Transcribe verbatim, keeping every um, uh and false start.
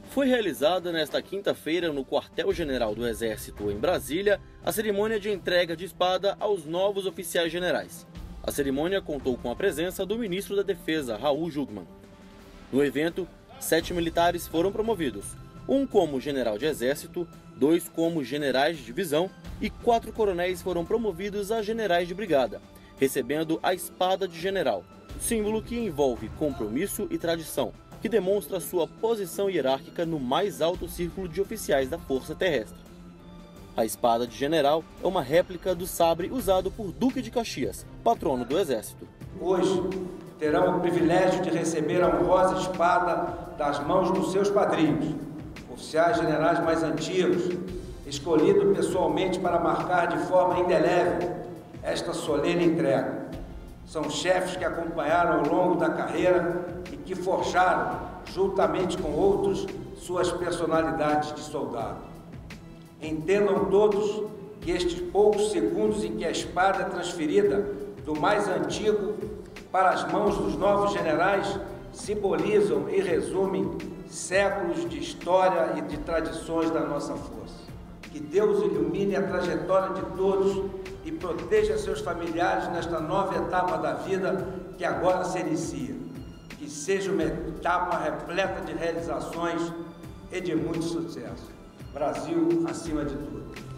Foi realizada nesta quinta-feira no Quartel-General do Exército, em Brasília, a cerimônia de entrega de espada aos novos oficiais generais. A cerimônia contou com a presença do ministro da Defesa, Raul Jungmann. No evento, sete militares foram promovidos, um como general de exército, dois como generais de divisão e quatro coronéis foram promovidos a generais de brigada, recebendo a espada de general, símbolo que envolve compromisso e tradição, que demonstra sua posição hierárquica no mais alto círculo de oficiais da Força Terrestre. A espada de general é uma réplica do sabre usado por Duque de Caxias, patrono do Exército. Hoje terão o privilégio de receber a honrosa espada das mãos dos seus padrinhos, oficiais generais mais antigos, escolhido pessoalmente para marcar de forma indelével esta solene entrega. São chefes que acompanharam ao longo da carreira e que forjaram, juntamente com outros, suas personalidades de soldado. Entendam todos que estes poucos segundos em que a espada é transferida do mais antigo para as mãos dos novos generais simbolizam e resumem séculos de história e de tradições da nossa força. Que Deus ilumine a trajetória de todos e proteja seus familiares nesta nova etapa da vida que agora se inicia. Que seja uma etapa repleta de realizações e de muito sucesso. Brasil acima de tudo.